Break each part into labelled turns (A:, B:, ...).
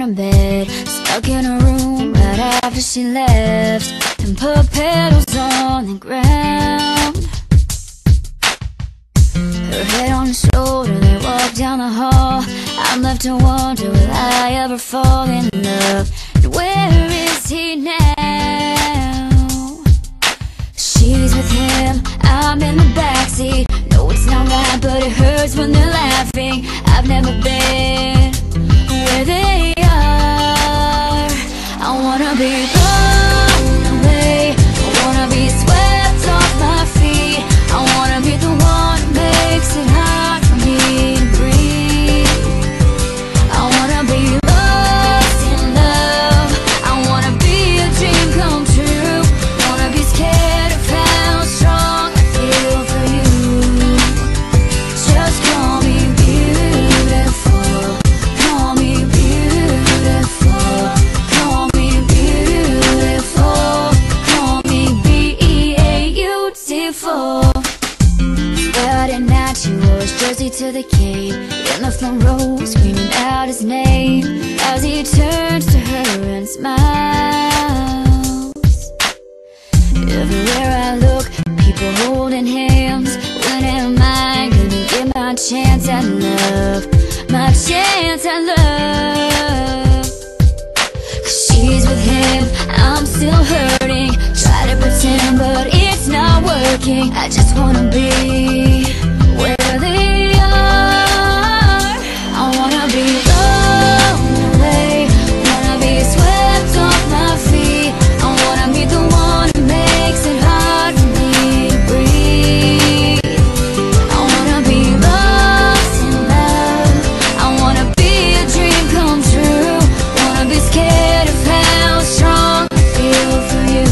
A: in bed, stuck in a room right after she left, and put petals on the ground. Her head on his shoulder, they walk down the hall. I'm left to wonder, will I ever fall in love? And where is he now? She's with him, I'm in the backseat. No, it's not right, but it hurts when they're laughing. I've never been where they are. I wanna be blown away, I wanna be swept off my feet. I wanna be the one who makes it hard for me to breathe. I wanna be lost in love, I wanna be a dream come true. Wanna be scared of how strong I feel for you. Just call me beautiful, call me beautiful, call me beautiful, call me Bea-utiful. Friday night she wore his jersey to the game, in the front row screaming out his name, as he turns to her and smiles. Everywhere I look, people holding hands. When am I gonna get my chance at love? My chance at love. 'Cause she's with him, I'm still hurting. Try to pretend, but it's not working. I just wanna be where they are. I wanna be blown away, wanna be swept off my feet. I wanna be the one who makes it hard for me to breathe. I wanna be lost in love, I wanna be a dream come true. Wanna be scared of how strong I feel for you.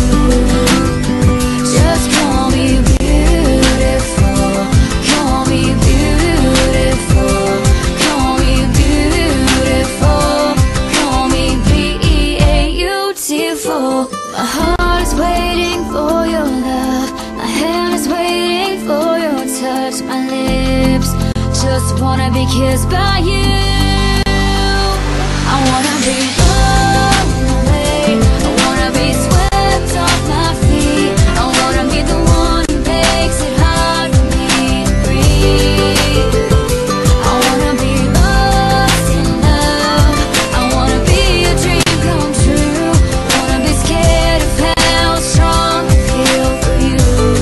A: Just call me beautiful, call me beautiful, call me beautiful, call me Bea-utiful. My heart is waiting for your love, my hand is waiting for your touch. My lips just wanna be kissed by you. I wanna be blown away, I wanna be swept off my feet. I wanna be the one who makes it hard for me to breathe. I wanna be lost in love, I wanna be a dream come true. Wanna be scared of how strong I feel for you.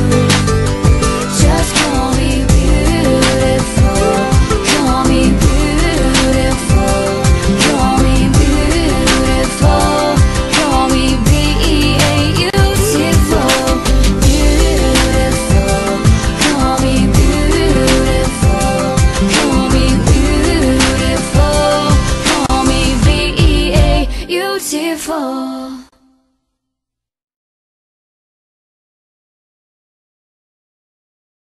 A: Just call me beautiful, call me beautiful, call me beautiful, call me Bea-utiful, beautiful, call me beautiful, call me beautiful, call me Bea-utiful.